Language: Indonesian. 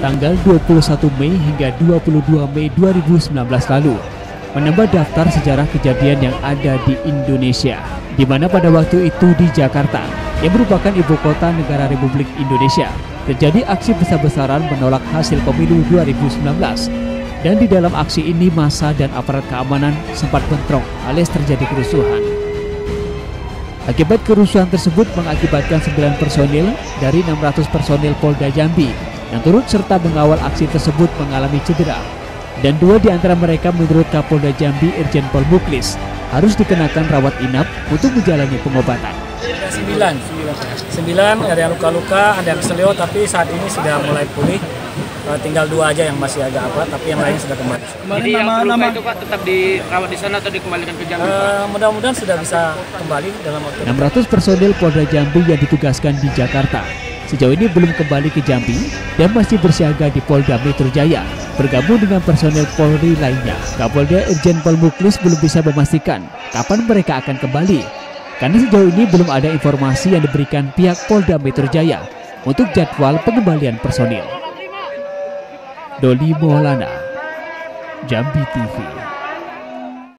tanggal 21 Mei hingga 22 Mei 2019 lalu, menambah daftar sejarah kejadian yang ada di Indonesia, di mana pada waktu itu di Jakarta, yang merupakan ibu kota negara Republik Indonesia, terjadi aksi besar-besaran menolak hasil pemilu 2019. Dan di dalam aksi ini massa dan aparat keamanan sempat bentrok alias terjadi kerusuhan. Akibat kerusuhan tersebut mengakibatkan 9 personil dari 600 personil Polda Jambi yang turut serta mengawal aksi tersebut mengalami cedera. Dan 2 di antara mereka menurut Kapolda Jambi Irjen Pol Muklis harus dikenakan rawat inap untuk menjalani pengobatan. 9 ada yang luka-luka, ada yang keselio, tapi saat ini sudah mulai pulih. Tinggal 2 aja yang masih agak apa, tapi yang lain sudah kembali. Jadi yang luka itu Pak tetap dirawat di sana atau dikembalikan ke Jambi? Mudah-mudahan sudah bisa kembali dalam waktu. 600 personil Polda Jambi yang ditugaskan di Jakarta sejauh ini belum kembali ke Jambi dan masih bersiaga di Polda Metro Jaya bergabung dengan personil Polri lainnya. Kapolda Irjen Pol Muklis belum bisa memastikan kapan mereka akan kembali karena sejauh ini belum ada informasi yang diberikan pihak Polda Metro Jaya untuk jadwal pengembalian personil. Doli Maulana, Jambi TV.